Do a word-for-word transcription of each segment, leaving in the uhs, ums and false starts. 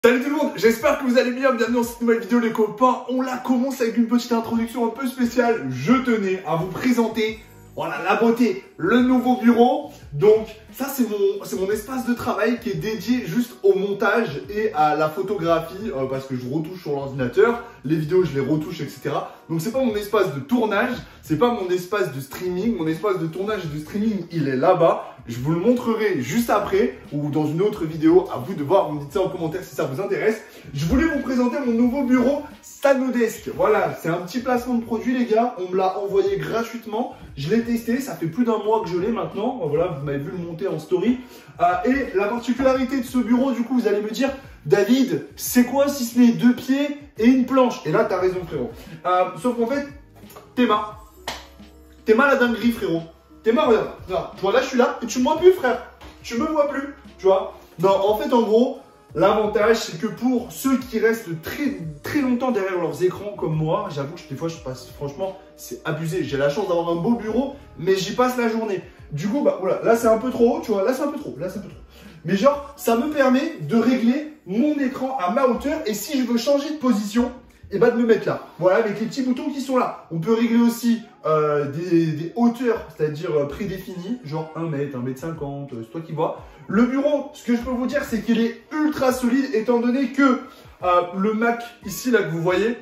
Salut tout le monde, j'espère que vous allez bien, bienvenue dans cette nouvelle vidéo les copains. On la commence avec une petite introduction un peu spéciale. Je tenais à vous présenter, voilà, la beauté, le nouveau bureau. Donc ça c'est mon, c'est mon espace de travail qui est dédié juste au montage et à la photographie euh, parce que je retouche sur l'ordinateur, les vidéos je les retouche, et cetera. Donc c'est pas mon espace de tournage, c'est pas mon espace de streaming, mon espace de tournage et de streaming il est là-bas. Je vous le montrerai juste après ou dans une autre vidéo, à vous de voir, vous me dites ça en commentaire si ça vous intéresse. Je voulais vous présenter mon nouveau bureau Sanodesk. Voilà, c'est un petit placement de produit les gars, on me l'a envoyé gratuitement. Je l'ai testé, ça fait plus d'un mois que je l'ai maintenant. Voilà, vous m'avez vu le monter en story. Euh, et la particularité de ce bureau, du coup, vous allez me dire, David, c'est quoi si ce n'est deux pieds et une planche? Et là, t'as raison frérot. Euh, sauf qu'en fait, t'es marre. T'es mal à dinguerie frérot. T'es marre, regarde. regarde. Tu vois, là, je suis là et tu me vois plus, frère. Tu me vois plus, tu vois. Non, en fait, en gros, l'avantage, c'est que pour ceux qui restent très, très longtemps derrière leurs écrans comme moi, j'avoue que des fois, je passe, franchement, c'est abusé. J'ai la chance d'avoir un beau bureau, mais j'y passe la journée. Du coup, bah, voilà, là, c'est un peu trop haut, tu vois. Là, c'est un peu trop, là, c'est un peu trop. Mais genre, ça me permet de régler mon écran à ma hauteur et si je veux changer de position, et bah de me mettre là. Voilà, avec les petits boutons qui sont là. On peut régler aussi euh, des, des hauteurs, c'est-à-dire euh, prédéfinies, genre un mètre, un mètre cinquante, euh, c'est toi qui vois. Le bureau, ce que je peux vous dire, c'est qu'il est ultra solide, étant donné que euh, le Mac, ici, là, que vous voyez,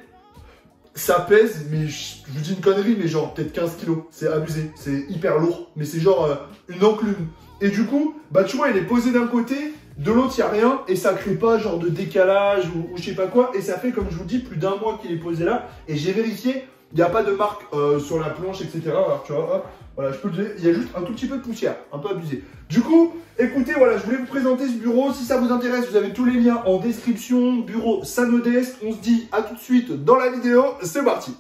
ça pèse, mais je, je vous dis une connerie, mais genre peut-être quinze kilos. C'est abusé, c'est hyper lourd, mais c'est genre euh, une enclume. Et du coup, bah tu vois, il est posé d'un côté, de l'autre, il n'y a rien et ça crée pas genre de décalage ou, ou je sais pas quoi. Et ça fait, comme je vous dis, plus d'un mois qu'il est posé là. Et j'ai vérifié, il n'y a pas de marque euh, sur la planche, et cetera. Alors, tu vois, hop, voilà, je peux te dire, il y a juste un tout petit peu de poussière, un peu abusé. Du coup, écoutez, voilà, je voulais vous présenter ce bureau. Si ça vous intéresse, vous avez tous les liens en description. Bureau Sanodesk. On se dit à tout de suite dans la vidéo. C'est parti.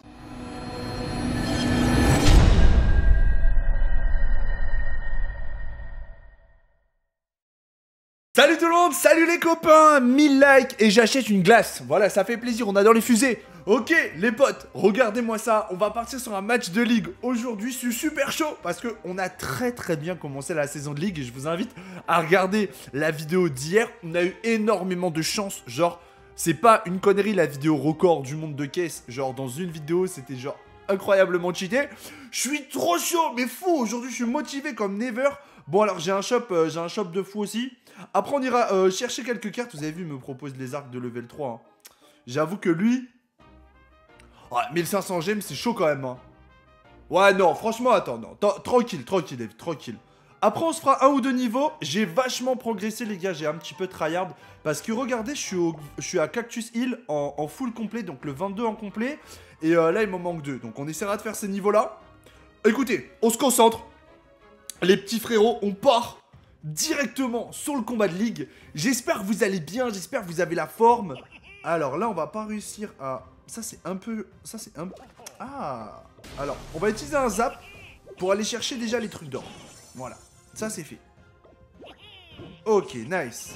Salut tout le monde, salut les copains, mille likes et j'achète une glace. Voilà, ça fait plaisir, on adore les fusées. Ok, les potes, regardez-moi ça, on va partir sur un match de ligue. Aujourd'hui, je suis super chaud parce qu'on a très très bien commencé la saison de ligue et je vous invite à regarder la vidéo d'hier. On a eu énormément de chance, genre, c'est pas une connerie la vidéo record du monde de caisse. Genre, dans une vidéo, c'était genre incroyablement cheaté. Je suis trop chaud, mais fou, aujourd'hui, je suis motivé comme never. Bon, alors, j'ai un shop, euh, j'ai un shop de fou aussi. Après, on ira euh, chercher quelques cartes. Vous avez vu, il me propose les arcs de level trois. Hein. J'avoue que lui... Ouais, mille cinq cents gemmes, c'est chaud quand même. Hein. Ouais, non, franchement, attends, non. Tranquille, tranquille, David, tranquille. Après, on se fera un ou deux niveaux. J'ai vachement progressé, les gars. J'ai un petit peu tryhard. Parce que, regardez, je suis, au... je suis à Cactus Hill en, en full complet. Donc, le vingt-deux en complet. Et euh, là, il m'en manque deux. Donc, on essaiera de faire ces niveaux-là. Écoutez, on se concentre. Les petits frérots, on part directement sur le combat de ligue. J'espère que vous allez bien, j'espère que vous avez la forme. Alors là, on va pas réussir à... Ça, c'est un peu... Ça, c'est un... Ah. Alors, on va utiliser un zap pour aller chercher déjà les trucs d'or. Voilà, ça, c'est fait. Ok, nice.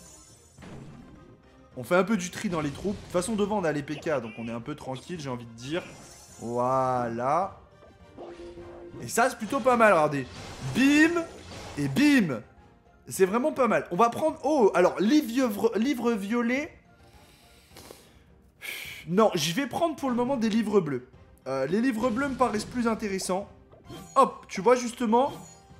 On fait un peu du tri dans les troupes. De toute façon, devant, on a les P K, donc on est un peu tranquille, j'ai envie de dire. Voilà. Et ça, c'est plutôt pas mal, regardez. Bim. Et bim! C'est vraiment pas mal. On va prendre... Oh, alors, livre, livre violet. Non, je vais prendre pour le moment des livres bleus. Euh, les livres bleus me paraissent plus intéressants. Hop, tu vois, justement.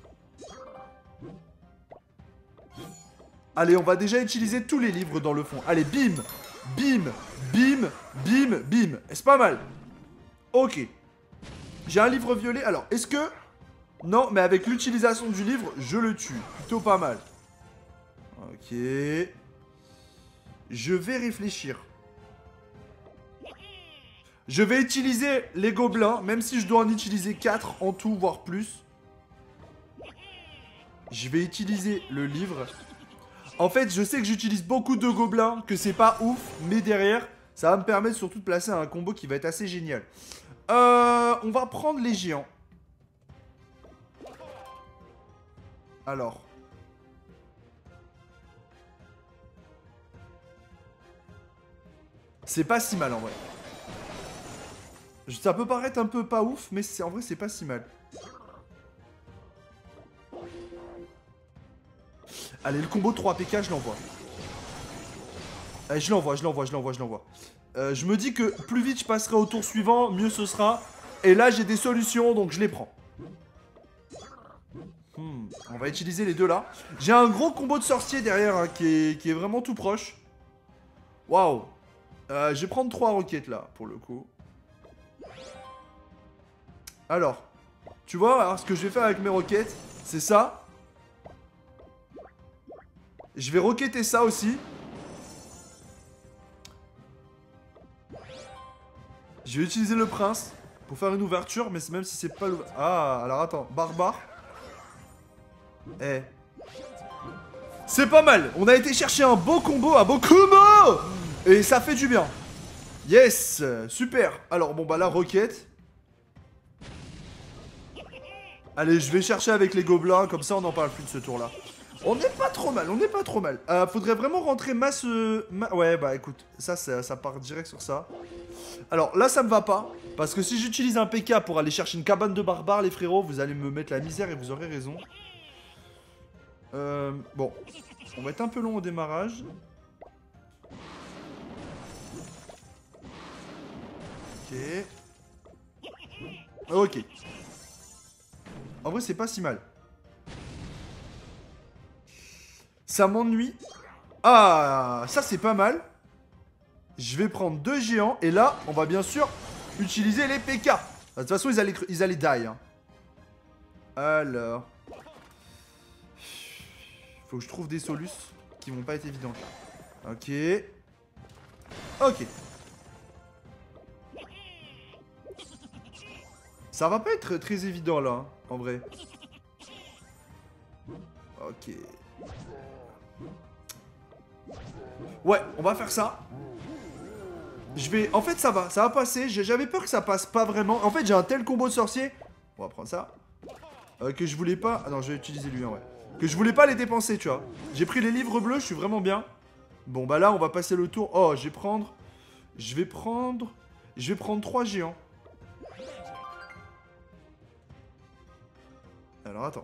Allez, on va déjà utiliser tous les livres dans le fond. Allez, bim! Bim! Bim! Bim! Bim! C'est pas mal. Ok. J'ai un livre violet. Alors, est-ce que... Non, mais avec l'utilisation du livre, je le tue. Plutôt pas mal. Ok. Je vais réfléchir. Je vais utiliser les gobelins, même si je dois en utiliser quatre en tout, voire plus. Je vais utiliser le livre. En fait, je sais que j'utilise beaucoup de gobelins, que c'est pas ouf, mais derrière, ça va me permettre surtout de placer un combo qui va être assez génial. Euh, on va prendre les géants. Alors. C'est pas si mal en vrai. Ça peut paraître un peu pas ouf, mais en vrai c'est pas si mal. Allez, le combo trois P K, je l'envoie. Allez, je l'envoie, je l'envoie, je l'envoie, je l'envoie. Euh, je me dis que plus vite je passerai au tour suivant, mieux ce sera. Et là, j'ai des solutions, donc je les prends. Hmm, on va utiliser les deux là. J'ai un gros combo de sorcier derrière hein, qui, est, qui est vraiment tout proche. Waouh. Euh, je vais prendre trois roquettes là, pour le coup. Alors, tu vois, alors, ce que je vais faire avec mes roquettes, c'est ça. Je vais roqueter ça aussi. Je vais utiliser le prince pour faire une ouverture, mais même si c'est pas l'ouverture... Ah, alors attends, barbare. Eh. C'est pas mal. On a été chercher un beau combo, un beau combo. Et ça fait du bien. Yes, super. Alors bon bah la roquette. Allez, je vais chercher avec les gobelins, comme ça on n'en parle plus de ce tour là. On n'est pas trop mal, on n'est pas trop mal. Euh, faudrait vraiment rentrer masse... Euh, ma... Ouais bah écoute, ça, ça ça part direct sur ça. Alors là ça me va pas. Parce que si j'utilise un P K pour aller chercher une cabane de barbares les frérots, vous allez me mettre la misère et vous aurez raison. Euh, bon, on va être un peu long au démarrage. Ok. Ok. En vrai, c'est pas si mal. Ça m'ennuie. Ah, ça c'est pas mal. Je vais prendre deux géants. Et là, on va bien sûr utiliser les P K. De toute façon, ils allaient, ils allaient die. Hein. Alors... Faut que je trouve des solus qui vont pas être évidentes. Ok. Ok. Ça va pas être très évident là, hein, en vrai. Ok. Ouais, on va faire ça. Je vais... En fait, ça va. Ça va passer. J'avais peur que ça passe pas vraiment. En fait, j'ai un tel combo de sorcier. On va prendre ça. Euh, que je voulais pas... Ah non, je vais utiliser lui, hein, ouais. Que je voulais pas les dépenser, tu vois. J'ai pris les livres bleus, je suis vraiment bien. Bon, bah là, on va passer le tour. Oh, je vais prendre... Je vais prendre... Je vais prendre trois géants. Alors, attends.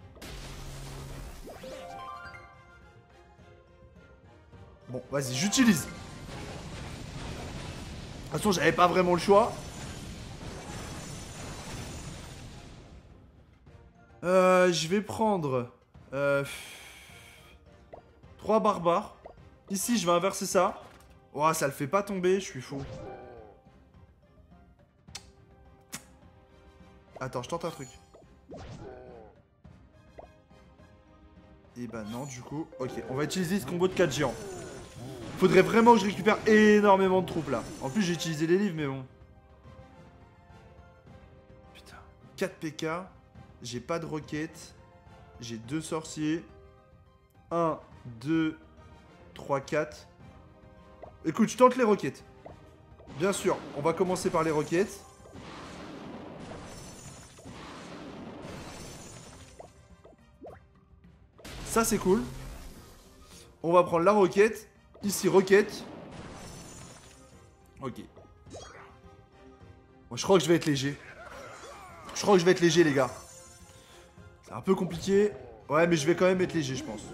Bon, vas-y, j'utilise. De toute façon, j'avais pas vraiment le choix. Euh, je vais prendre... Euh... trois barbares. Ici, je vais inverser ça. Oh, ça le fait pas tomber, je suis fou. Attends, je tente un truc. Et bah non, du coup... Ok, on va utiliser ce combo de quatre géants. Faudrait vraiment que je récupère énormément de troupes, là. En plus, j'ai utilisé les livres, mais bon. Putain. quatre P K. J'ai pas de roquettes. J'ai deux sorciers. un, deux, trois, quatre. Écoute, je tente les roquettes. Bien sûr, on va commencer par les roquettes. Ça, c'est cool. On va prendre la roquette. Ici, roquette. Ok. Bon, je crois que je vais être léger. Je crois que je vais être léger, les gars. C'est un peu compliqué. Ouais, mais je vais quand même être léger, je pense.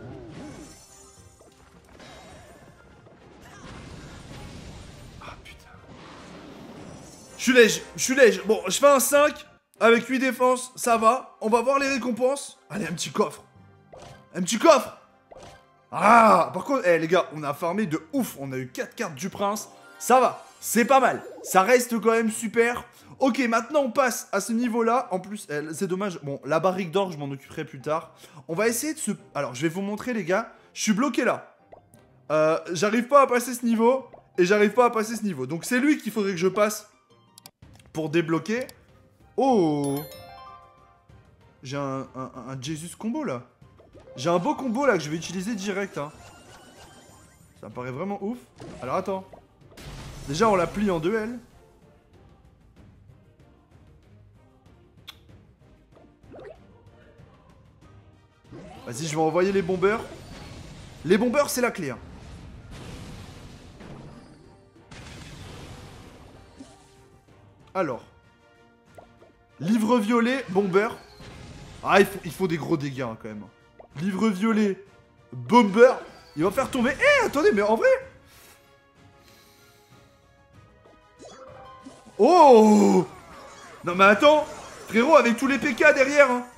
Ah, putain. Je suis léger, je suis léger. Bon, je fais un cinq. Avec huit défenses, ça va. On va voir les récompenses. Allez, un petit coffre. Un petit coffre. Ah, par contre, eh, les gars, on a farmé de ouf. On a eu quatre cartes du prince. Ça va, c'est pas mal. Ça reste quand même super. Ok, maintenant on passe à ce niveau-là. En plus, eh, c'est dommage. Bon, la barrique d'or, je m'en occuperai plus tard. On va essayer de se... Alors, je vais vous montrer, les gars. Je suis bloqué là. Euh, j'arrive pas à passer ce niveau. Et j'arrive pas à passer ce niveau. Donc, c'est lui qu'il faudrait que je passe pour débloquer. Oh. J'ai un, un, un Jesus combo là. J'ai un beau combo là que je vais utiliser direct. Hein. Ça me paraît vraiment ouf. Alors attends. Déjà on la plie en deux elle. Vas-y, je vais envoyer les bombeurs. Les bombeurs c'est la clé. Hein. Alors. Livre violet, bomber. Ah il faut, il faut des gros dégâts hein, quand même. Livre violet, bomber. Il va faire tomber... Eh, attendez, mais en vrai, Oh! Non mais attends, frérot, avec tous les P K derrière, hein.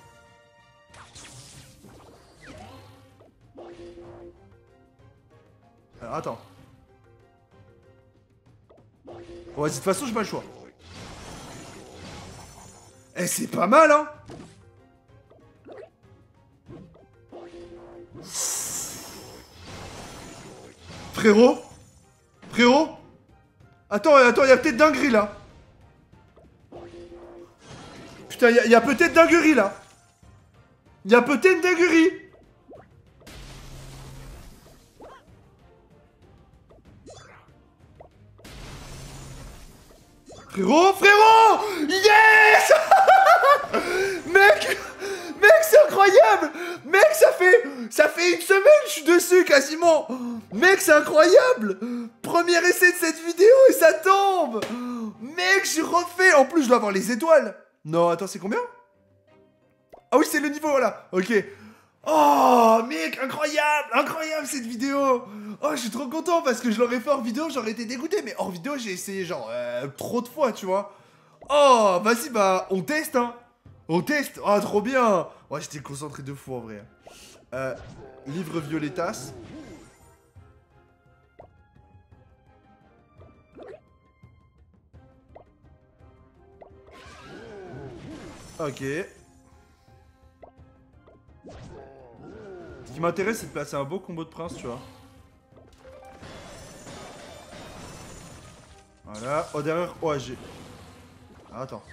Alors attends. Bon, vas-y, de toute façon, j'ai pas le choix. Eh, c'est pas mal, hein. Frérot? Frérot? Attends, attends, il y a peut-être dinguerie là. Putain, il y a, y a peut-être dinguerie là. Il y a peut-être dinguerie. Frérot, frérot! Yes! Mec! Mec, c'est incroyable! Mec, ça fait... Ça fait une semaine que je suis dessus, quasiment! Mec, c'est incroyable! Premier essai de cette vidéo et ça tombe! Mec, j'ai refait... En plus, je dois avoir les étoiles! Non, attends, c'est combien? Ah oui, c'est le niveau, là! Ok. Oh, mec, incroyable! Incroyable, cette vidéo! Oh, je suis trop content parce que je l'aurais fait hors vidéo, j'aurais été dégoûté. Mais hors vidéo, j'ai essayé, genre, euh, trop de fois, tu vois. Oh, vas-y, bah, on teste, hein! On teste. Oh, trop bien. Ouais, j'étais concentré de fou en vrai. Euh, livre Violetas. Ok. Ce qui m'intéresse, c'est de placer un beau combo de prince, tu vois. Voilà. Oh, derrière, O A G. Ah, attends.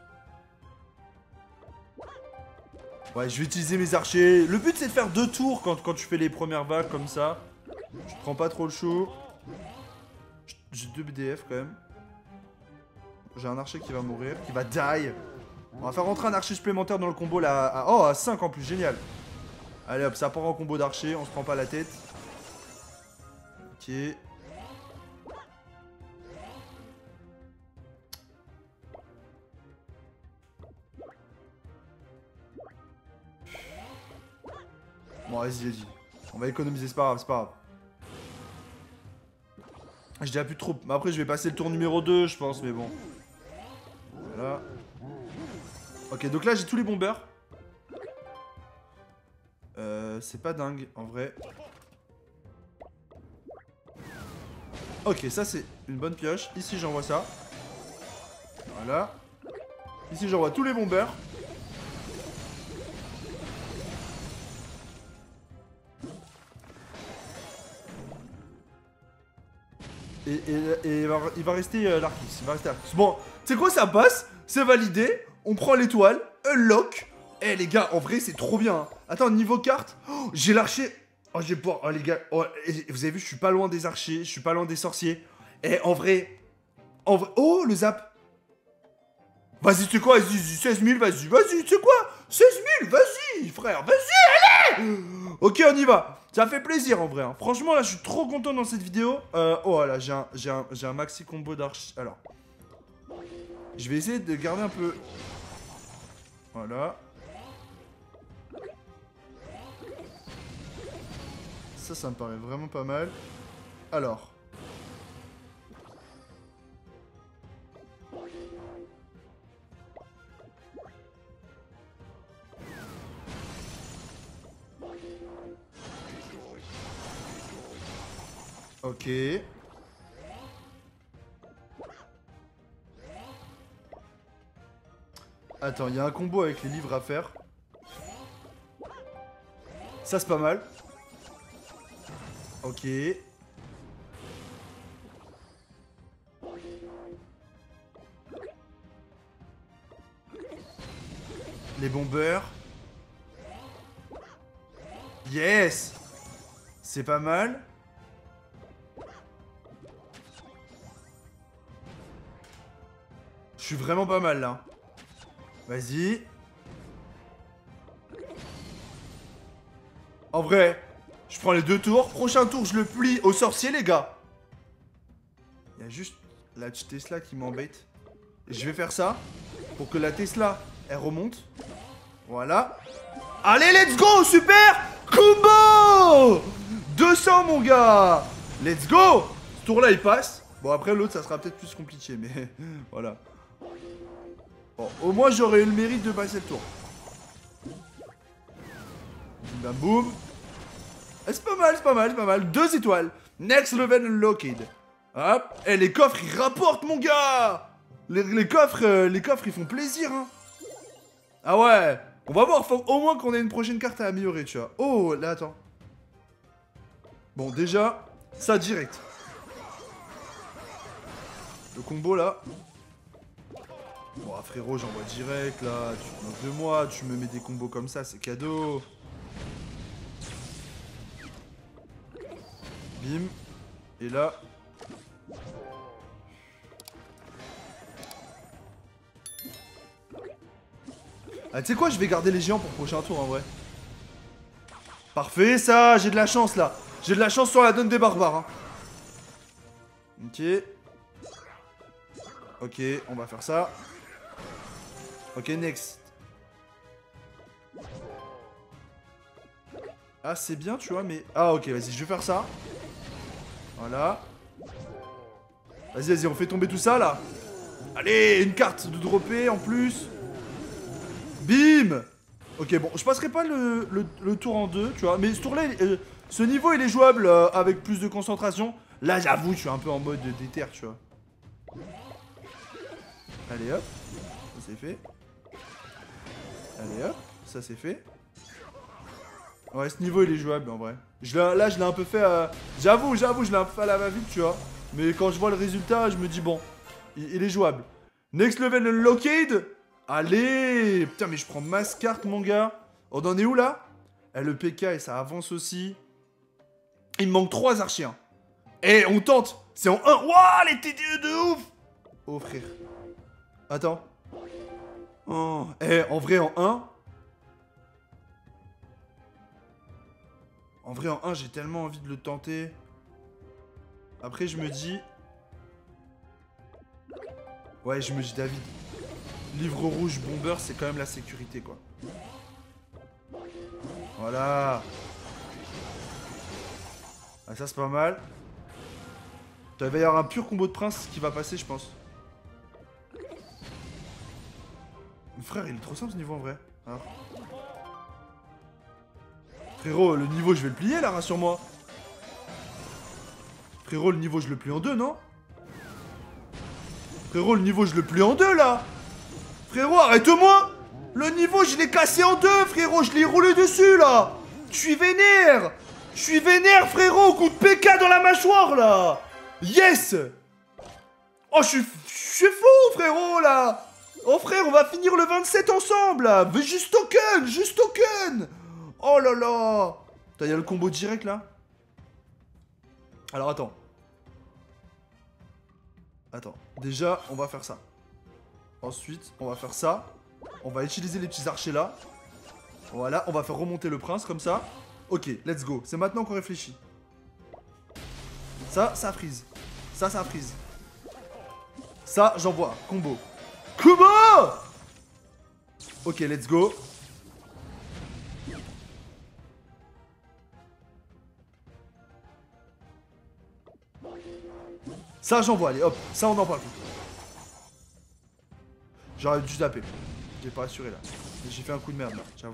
Ouais, je vais utiliser mes archers. Le but, c'est de faire deux tours quand, quand tu fais les premières vagues comme ça. Je prends pas trop le chaud. J'ai deux B D F quand même. J'ai un archer qui va mourir, qui va die. On va faire rentrer un archer supplémentaire dans le combo là. À, oh, à cinq en plus, génial. Allez hop, ça part en combo d'archer, on se prend pas la tête. Ok. Bon, vas-y, vas-y. On va économiser, c'est pas grave, c'est pas grave. Je dirais plus de troupes. Mais après, je vais passer le tour numéro deux, je pense, mais bon. Voilà. Ok, donc là, j'ai tous les bombers. Euh, c'est pas dingue, en vrai. Ok, ça, c'est une bonne pioche. Ici, j'envoie ça. Voilà. Ici, j'envoie tous les bombers. Et, et, et il, va, il va rester euh, l'Arcus. Il va rester l'Arcus. Bon, tu sais quoi, ça passe. C'est validé. On prend l'étoile. Unlock. Eh, les gars, en vrai, c'est trop bien. Hein. Attends, niveau carte. Oh, j'ai l'archer. Oh, j'ai pas. Oh, les gars. Oh, vous avez vu, je suis pas loin des archers. Je suis pas loin des sorciers. Eh, en vrai. En vrai. Oh, le zap. Vas-y, tu sais quoi? Vas-y, seize mille, vas-y. Vas-y, tu sais quoi? seize mille, vas-y, frère. Vas-y, allez. Ok, on y va. Ça fait plaisir en vrai. Hein. Franchement, là, je suis trop content dans cette vidéo. Euh, oh là, j'ai un, j'ai un, j'ai un maxi combo d'archi. Alors, je vais essayer de garder un peu. Voilà. Ça, ça me paraît vraiment pas mal. Alors. Ok. Attends, il y a un combo avec les livres à faire. Ça, c'est pas mal. Ok. Les bombeurs. Yes! C'est pas mal. Je suis vraiment pas mal là. Vas-y. En vrai, je prends les deux tours. Prochain tour, je le plie au sorcier, les gars. Il y a juste la petite Tesla qui m'embête. Je vais faire ça pour que la Tesla, elle remonte. Voilà. Allez, let's go, super combo deux cents, mon gars. Let's go. Ce tour-là, il passe. Bon, après, l'autre, ça sera peut-être plus compliqué, mais voilà. Bon, au moins, j'aurais eu le mérite de passer le tour. Bam boum. Eh, c'est pas mal, c'est pas mal, c'est pas mal. Deux étoiles. Next level unlocked. Hop. Eh, les coffres, ils rapportent, mon gars. Les, les coffres, euh, les coffres, ils font plaisir, hein. Ah ouais. On va voir, faut au moins qu'on ait une prochaine carte à améliorer, tu vois. Oh, là, attends. Bon, déjà, ça direct. Le combo, là. Bon, frérot, j'envoie direct, là. Tu te moques de moi, tu me mets des combos comme ça, c'est cadeau. Bim. Et là... Ah, tu sais quoi, je vais garder les géants pour le prochain tour, en vrai. Parfait, ça, j'ai de la chance, là. J'ai de la chance sur la donne des barbares, hein. Ok. Ok, on va faire ça. Ok, next. Ah, c'est bien, tu vois, mais... Ah, ok, vas-y, je vais faire ça. Voilà. Vas-y, vas-y, on fait tomber tout ça, là. Allez, une carte de dropper, en plus. Bim. Ok, bon, je passerai pas le, le, le tour en deux, tu vois. Mais ce tour-là, euh, ce niveau, il est jouable euh, avec plus de concentration. Là, j'avoue, je suis un peu en mode déter, tu vois. Allez, hop. Ça, c'est fait. Allez, hop. Ça, c'est fait. Ouais, ce niveau, il est jouable, en vrai. Je là, je l'ai un peu fait... Euh... J'avoue, j'avoue, je l'ai un peu fait à la va-vite, tu vois. Mais quand je vois le résultat, je me dis, bon, il, il est jouable. Next level unlocked. Allez. Putain, mais je prends masse carte, mon gars. On en est où, là? Eh, le P K, et ça avance aussi. Il me manque trois archers. Hein. Eh, on tente. C'est en un. Wouah, les T D E de ouf. Oh, frère. Attends. Oh. Eh, en vrai, en un. En vrai, en un, j'ai tellement envie de le tenter. Après, je me dis... Ouais, je me dis, David. Livre rouge, bomber, c'est quand même la sécurité, quoi. Voilà. Ah, ça, c'est pas mal. Il va y avoir un pur combo de prince qui va passer, je pense. Frère, il est trop simple, ce niveau, en vrai. Ah. Frérot, le niveau, je vais le plier, là, rassure-moi. Frérot, le niveau, je le plie en deux, non? Frérot, le niveau, je le plie en deux, là. Frérot, arrête-moi. Le niveau, je l'ai cassé en deux, frérot. Je l'ai roulé dessus, là. Je suis vénère. Je suis vénère, frérot. Coup de P K dans la mâchoire, là. Yes. Oh, je suis... Je suis fou, frérot, là. Oh, frère, on va finir le vingt-sept ensemble, là. Mais juste token, juste token. Oh là là. Putain, il y a le combo direct, là. Alors, attends. Attends. Déjà, on va faire ça. Ensuite, on va faire ça. On va utiliser les petits archers, là. Voilà, on va faire remonter le prince, comme ça. Ok, let's go. C'est maintenant qu'on réfléchit. Ça, ça freeze. Ça, ça freeze. Ça, j'envoie. Combo. Combo. Ok, let's go. Ça, j'envoie. Allez, hop. Ça, on en parle plus. J'aurais dû taper. J'ai pas assuré, là. J'ai fait un coup de merde, là. J'avoue.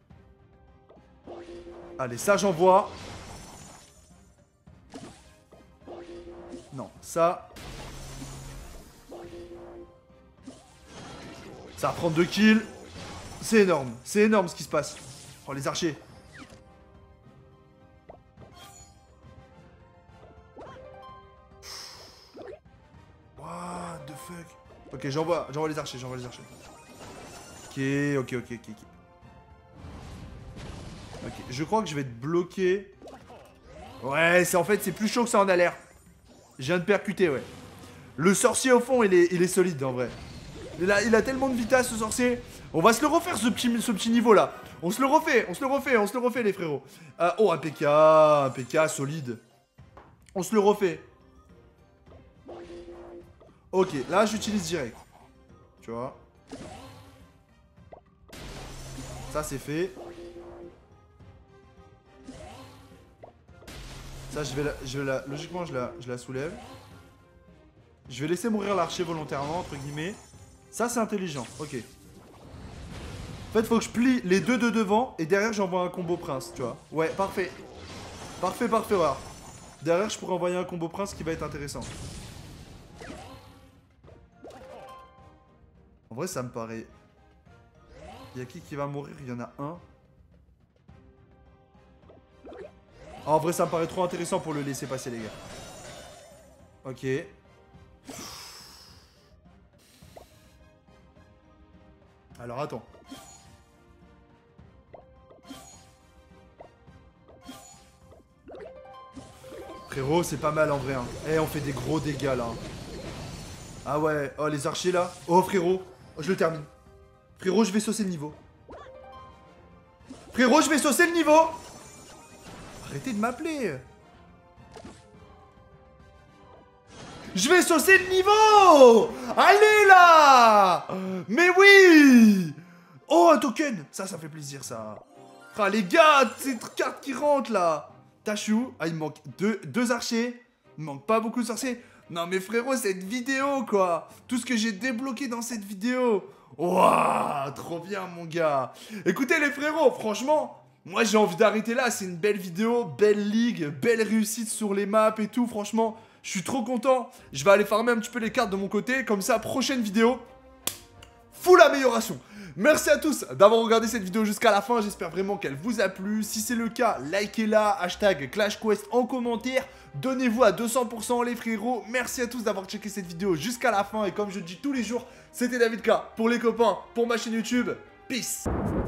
Allez, ça, j'envoie. Non, ça... Ça va prendre deux kills. C'est énorme. C'est énorme ce qui se passe. Oh, les archers. What the fuck. Ok, j'envoie j'envoie les archers, j'envoie les archers. Ok, ok, ok, ok, ok. Ok, je crois que je vais être bloqué. Ouais, c'est en fait, c'est plus chaud que ça en a l'air. Je viens de percuter, ouais. Le sorcier au fond, il est, il est solide en vrai. Il a, il a tellement de vitesse, ce sorcier. On va se le refaire, ce petit, ce petit niveau-là. On se le refait, on se le refait, on se le refait, les frérots. Euh, oh, un P K, un P K solide. On se le refait. Ok, là, j'utilise direct. Tu vois. Ça, c'est fait. Ça, je vais la, je vais la, logiquement, je la, je la soulève. Je vais laisser mourir l'archer volontairement, entre guillemets. Ça, c'est intelligent. Ok. En fait, faut que je plie les deux de devant et derrière, j'envoie un combo prince, tu vois. Ouais, parfait. Parfait, parfait, voilà. Derrière, je pourrais envoyer un combo prince qui va être intéressant. En vrai, ça me paraît... Il y a qui qui va mourir? Il y en a un. Ah, en vrai, ça me paraît trop intéressant pour le laisser passer, les gars. Ok. Alors, attends. Frérot, c'est pas mal en vrai. Hein. Eh, on fait des gros dégâts là. Ah ouais. Oh, les archers là. Oh, frérot. Oh, je le termine. Frérot, je vais saucer le niveau. Frérot, je vais saucer le niveau. Arrêtez de m'appeler. Je vais saucer le niveau. Allez là. Mais oui. Oh, un token. Ça, ça fait plaisir ça. Ah, les gars, cette carte qui rentre là. Tachou. Ah, il me manque deux, deux archers. Il me manque pas beaucoup de archers. Non mais frérot, cette vidéo quoi. Tout ce que j'ai débloqué dans cette vidéo. Waouh, trop bien mon gars. Écoutez les frérots, franchement, moi j'ai envie d'arrêter là. C'est une belle vidéo, belle ligue, belle réussite sur les maps et tout. Franchement, je suis trop content. Je vais aller farmer un petit peu les cartes de mon côté. Comme ça, prochaine vidéo, full amélioration. Merci à tous d'avoir regardé cette vidéo jusqu'à la fin. J'espère vraiment qu'elle vous a plu. Si c'est le cas, likez-la. Hashtag ClashQuest en commentaire. Donnez-vous à deux cents pour cent les frérots. Merci à tous d'avoir checké cette vidéo jusqu'à la fin. Et comme je dis tous les jours, c'était David K pour les copains, pour ma chaîne YouTube. Peace.